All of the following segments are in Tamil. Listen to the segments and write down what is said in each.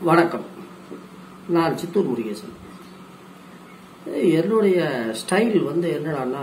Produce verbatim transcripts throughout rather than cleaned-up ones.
வணக்கம். நான் சித்தூர் முருகேசன். என்னுடைய ஸ்டைல் வந்து என்னடான்னா,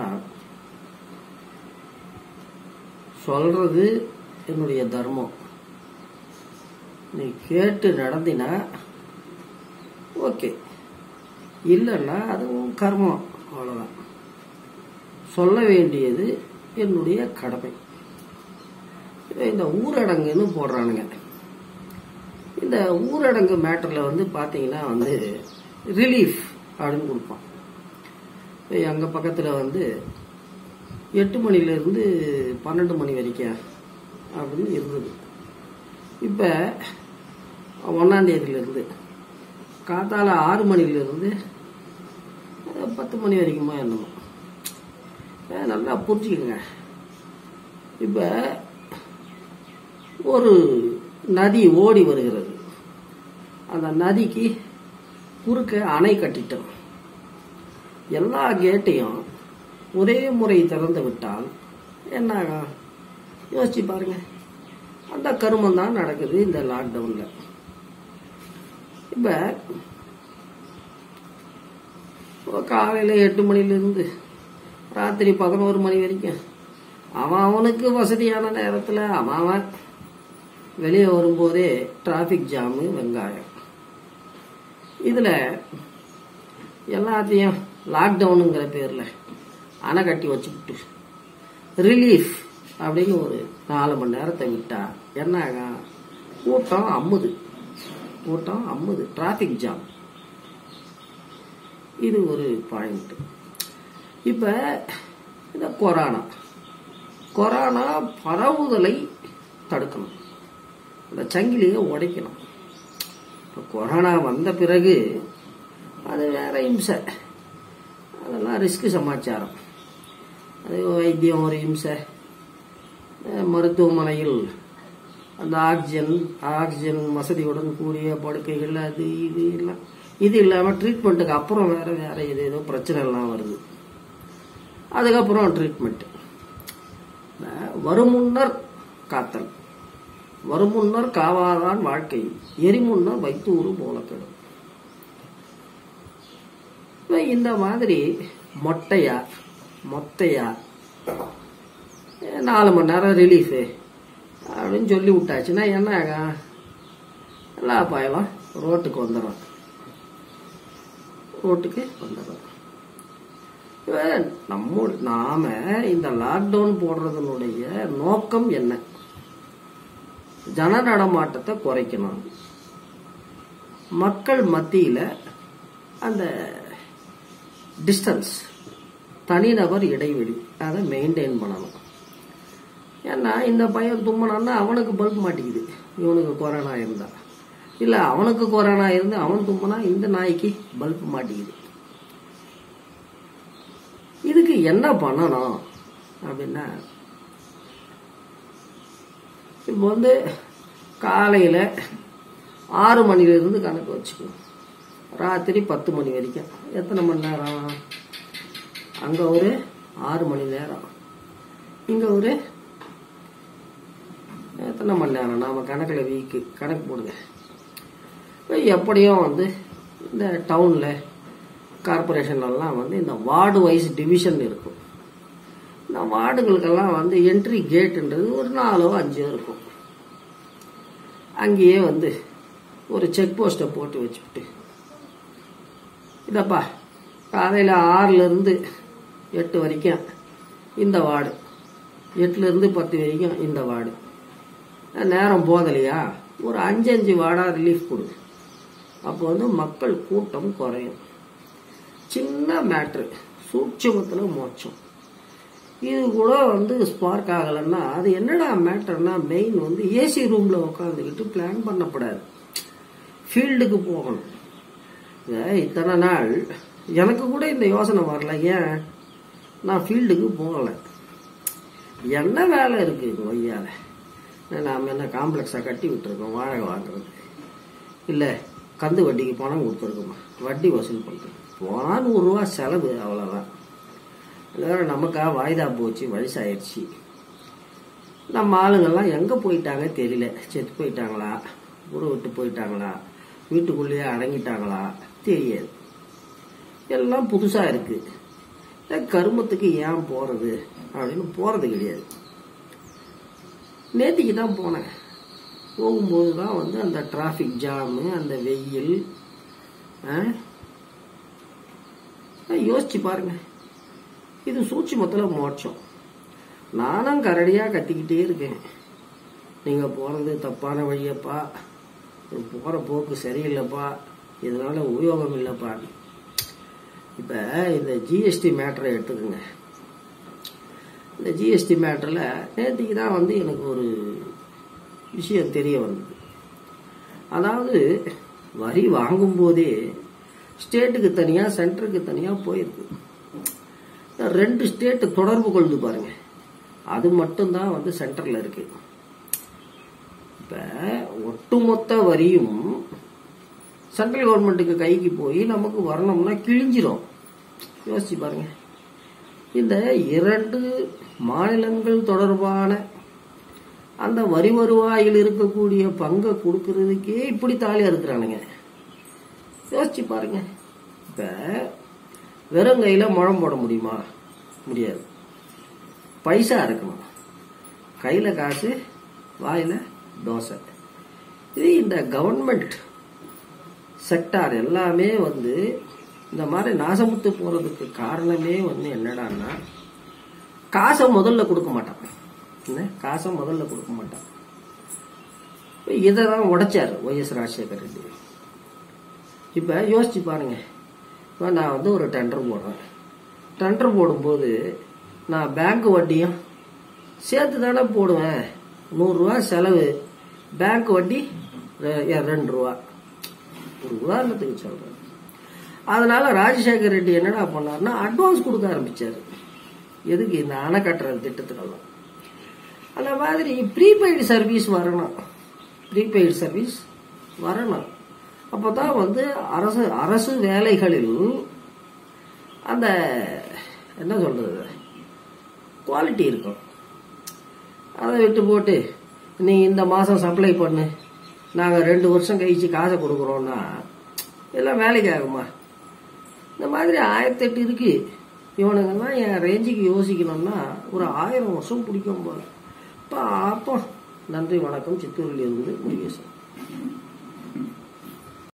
சொல்றது என்னுடைய தர்மம். நீ கேட்டு நடந்தினா ஓகே, இல்லைன்னா அதுவும் கர்மம். அவ்வளவுதான். சொல்ல வேண்டியது என்னுடைய கடமை. இந்த ஊரடங்குன்னு போடுறானுங்க. இந்த ஊரடங்கு மேட்டர்ல வந்து பாத்தீங்கன்னா வந்து ரிலீஃப் அப்படின்னு கொடுப்பான். எங்க பக்கத்துல வந்து எட்டு மணில இருந்து பன்னெண்டு மணி வரைக்கும் அப்படின்னு இருந்தது. இப்ப ஒன்னாம் தேதியில இருந்து காத்தால ஆறு மணில இருந்து பத்து மணி வரைக்குமா என்னமோ. நல்லா புரிஞ்சுக்கங்க. இப்ப ஒரு நதி ஓடி வருகிறது. அந்த நதிக்கு குறுக்க அணை கட்டிட்டோம். எல்லா கேட்டையும் ஒரே முறை திறந்து விட்டால் என்ன யோசிச்சு பாருங்க. அந்த கருமம் தான் நடக்குது இந்த லாக்டவுன்ல. இப்ப காலையில எட்டு மணில இருந்து ராத்திரி பதினோரு மணி வரைக்கும் அவன் அவனுக்கு வசதியான நேரத்துல அவன் வெளியே வரும்போதே டிராபிக் ஜாமு, வெங்காயம். இதுல எல்லாத்தையும் லாக்டவுனுங்கிற பேர்ல அணை கட்டி வச்சுக்கிட்டு ரிலீஃப் அப்படின்னு ஒரு நாலு மணி நேரத்தை விட்டா என்ன கூட்டம் அம்முது. கூட்டம் அம்முது. Traffic jam. இது ஒரு பாயிண்ட். இப்ப இந்த கொரோனா கொரோனா பரவுதலை தடுக்கணும். அந்த சங்கிலியை உடைக்கணும். இப்போ கொரோனா வந்த பிறகு அது வேற இம்சை. அதெல்லாம் ரிஸ்க் சமாச்சாரம். அது வைத்தியம் ஒரு இம்சை. மருத்துவமனையில் அந்த ஆக்சிஜன் ஆக்சிஜன் வசதியுடன் கூடிய படுக்கைகள், அது இது இல்லை. இது இல்லாமல் ட்ரீட்மெண்ட்டுக்கு அப்புறம் வேற வேற இது ஏதோ பிரச்சனை எல்லாம் வருது. அதுக்கப்புறம் ட்ரீட்மெண்ட். வருமுன்னர் காத்தல். வருமுன்னர் காவாதான் வாழ்க்கை, எரிமுன்னர் வைத்தூறு போல கெடும். இந்த மாதிரி மொட்டையா மொத்தையா நாலு மணி நேரம் ரிலீஃபு அப்படின்னு சொல்லி விட்டாச்சுன்னா என்ன ஆகும்? எல்லா பயலும் ரோட்டுக்கு வந்துடும். ரோட்டுக்கு வந்துடும். நம்ம நாம இந்த லாக்டவுன் போடுறதனுடைய நோக்கம் என்ன? ஜன நடமாட்டத்தை குறைக்கணும். மக்கள் மத்தியில அந்த டிஸ்டன்ஸ், தனிநபர் இடைவெளி, அதை மெயின்டைன் பண்ணணும். ஏன்னா இந்த பையன் தும்மனான்னா அவனுக்கு பல்ப் மாட்டிக்குது. இவனுக்கு கொரோனா இருந்தா இல்ல, அவனுக்கு கொரோனா இருந்து அவன் தும்மனா இந்த நாய்க்கு பல்ப் மாட்டிக்குது. இதுக்கு என்ன பண்ணணும் அப்படின்னா, இப்போ வந்து காலையில ஆறு மணில இருந்து கணக்கு வச்சுக்கணும். ராத்திரி பத்து மணி வரைக்கும் எத்தனை மணி நேரம்? அங்க ஒரு ஆறு மணி நேரம், இங்க ஒரு எத்தனை மணி நேரம்? நாம கணக்குல வீக்கு கணக்கு போடுங்க. எப்படியும் வந்து இந்த டவுன்ல கார்பரேஷன்லாம் வந்து இந்த வார்டு வைஸ் டிவிஷன் இருக்கும். இந்த வார்டுகளுக்கெல்லாம் வந்து என்ட்ரி கேட்டுன்றது ஒரு நாலோ அஞ்சோ இருக்கும். அங்கேயே வந்து ஒரு செக் போஸ்ட்டை போட்டு வச்சுக்கிட்டு, இதப்பா காலையில் ஆறுல இருந்து எட்டு வரைக்கும் இந்த வார்டு, எட்டுல இருந்து பத்து வரைக்கும் இந்த வார்டு. நேரம் போதலையா ஒரு அஞ்சு அஞ்சு வார்டா ரிலீஃப் கொடு. அப்போ வந்து மக்கள் கூட்டம் குறையும். சின்ன மேட்ரு, சூட்சமத்துல மோட்சம். இது கூட வந்து ஸ்பார்க் ஆகலன்னா அது என்னடா மேட்டர்னா, மெயின் வந்து ஏசி ரூம்ல உட்காந்துக்கிட்டு பிளான் பண்ணப்படாது. ஃபீல்டுக்கு போகணும். இத்தனை நாள் எனக்கு கூட இந்த யோசனை வரல. ஏன் நான் ஃபீல்டுக்கு போகல? என்ன வேலை இருக்கு வையால? நாம என்ன காம்ப்ளெக்ஸா கட்டி விட்டுருக்கோம் வாழை வாங்குறது? இல்ல கந்து வட்டிக்கு பணம் கொடுத்துருக்கோமா? வட்டி வசூல் பண்றோம். போனா நூறு ரூபா செலவு, அவ்வளவுதான். வேற நமக்கா வாய்தா போச்சு, வயசாயிடுச்சு. நம்ம ஆளுங்கள்லாம் எங்க போயிட்டாங்க தெரியல. செத்து போயிட்டாங்களா, ஊரை விட்டு போயிட்டாங்களா, வீட்டுக்குள்ளேயே அடங்கிட்டாங்களா தெரியாது. எல்லாம் புதுசா இருக்கு. கருமத்துக்கு ஏன் போறது அப்படின்னு போறது கிடையாது. நேத்திக்கு தான் போனேன். போகும்போது தான் வந்து அந்த டிராஃபிக் ஜாமு, அந்த வெயில். யோசிச்சு பாருங்க, இது சூட்சுமத்துல மோட்சம். நானும் கரடியா கத்திக்கிட்டே இருக்கேன், நீங்க போறது தப்பான வழியப்பா, போற போக்கு சரியில்லைப்பா, இதனால உபயோகம் இல்லப்பா. இப்ப இந்த ஜிஎஸ்டி மேட்டரை எடுத்துக்கோங்க. இந்த ஜிஎஸ்டி மேட்டர்ல நேற்றுக்கு தான் வந்து எனக்கு ஒரு விஷயம் தெரிய வந்தது. அதாவது வரி வாங்கும் போதே ஸ்டேட்டுக்கு தனியா சென்டருக்கு தனியா போயிருக்கு. ரெண்டு ஸ்டேட் தொடர்பு கொள்ளுது பாருங்க, அது மட்டும்தான் வந்து சென்டர்ல இருக்கு. இப்ப ஒட்டுமொத்த வரியும் சென்ட்ரல் கவர்மெண்ட்டுக்கு கைக்கு போய் நமக்கு வரணும்னா கிழிஞ்சிரும். யோசிச்சு பாருங்க. இந்த இரண்டு மாநிலங்கள் தொடர்பான அந்த வரி வருவாயில் இருக்கக்கூடிய பங்கை கொடுக்கறதுக்கே இப்படி தாலியா இருக்கிறானுங்க. யோசிச்சு பாருங்க. இப்ப வெறும் கையில முழம் போட முடியுமா? முடியாது. பைசா இருக்கணும், கையில காசு, வாயில தோசை. இது இந்த கவர்மெண்ட் செக்டார் எல்லாமே வந்து இந்த மாதிரி நாசமுத்து போறதுக்கு காரணமே வந்து என்னடான்னா, காசை முதல்ல கொடுக்க மாட்டான். என்ன காசை முதல்ல கொடுக்க மாட்டான். இதான் உடைச்சாரு ஒய் எஸ் ராஜசேகர் ரெட்டி. இப்ப யோசிச்சு பாருங்க. இப்ப நான் வந்து ஒரு டெண்டர் போடுறேன். டெண்டர் போடும்போது நான் பேங்க் வட்டியும் சேர்த்து தானே போடுவேன். நூறு ரூபா செலவு, பேங்க் வட்டி ரெண்டு ரூபா. ஒரு உதாரணத்துக்கு சொல்றேன். அதனால ராஜசேகர் ரெட்டி என்னடா பண்ணாருன்னா அட்வான்ஸ் கொடுக்க ஆரம்பிச்சாரு. எதுக்கு? இந்த அணை கட்டுற திட்டத்துக்கெல்லாம். அந்த மாதிரி ப்ரீபெய்டு சர்வீஸ் வரணும். ப்ரீபெய்டு சர்வீஸ் வரணும். அப்பதான் வந்து அரசு அரசு வேலைகளில் அந்த என்ன சொல்றது குவாலிட்டி இருக்கும். அதை விட்டு போட்டு நீ இந்த மாசம் சப்ளை பண்ணு, நாங்க ரெண்டு வருஷம் கழிச்சு காசை கொடுக்குறோம்னா இதெல்லாம் வேலைக்கு ஆகுமா? இந்த மாதிரி ஆயிரத்தி எட்டு இருக்கு. இவனுங்கெல்லாம் என் ரேஞ்சுக்கு யோசிக்கணும்னா ஒரு ஆயிரம் வருஷம் பிடிக்கும் போல. அப்போ நன்றி, வணக்கம். சித்தூரில் இருந்து முருகேசன்.